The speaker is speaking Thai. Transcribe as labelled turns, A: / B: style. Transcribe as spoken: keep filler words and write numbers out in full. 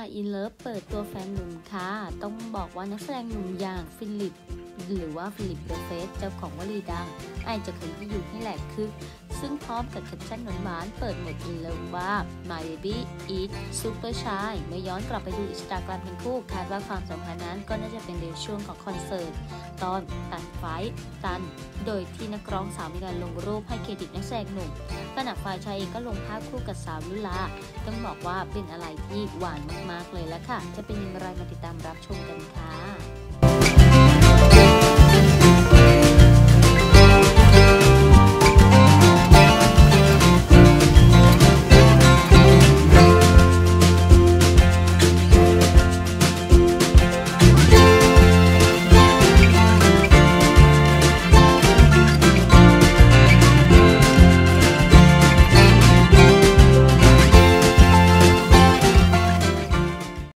A: อินเลิฟเปิดตัวแฟนหนุ่มค่ะต้องบอกว่านักแสดงหนุ่มอย่างฟิลิปหรือว่าฟิลิปเดอะเฟสเจ้าของวลีดังไอจะเคยที่อยู่ให้แหลกคึกซึ่งพร้อมกับแคปชั่นหวานๆเปิดโหมดอินเลิฟว่า My baby is super shy เมื่อย้อนกลับไปดูอินสตาแกรมทั้งคู่คาดว่าความสัมพันธ์นั้นก็น่าจะเป็นในช่วงของคอนเสิร์ตตอนตัดไฟกันโดยที่นักร้องสาวมีการลงรูปให้เครดิตนักแสดงหนุ่มขณะฝ่ายชายเองก็ลงภาพคู่กับสาวลุลาต้องบอกว่าเป็นอะไรที่หวานมากๆเลยละค่ะจะเป็นอย่างไรมาติดตามรับชมกันค่ะ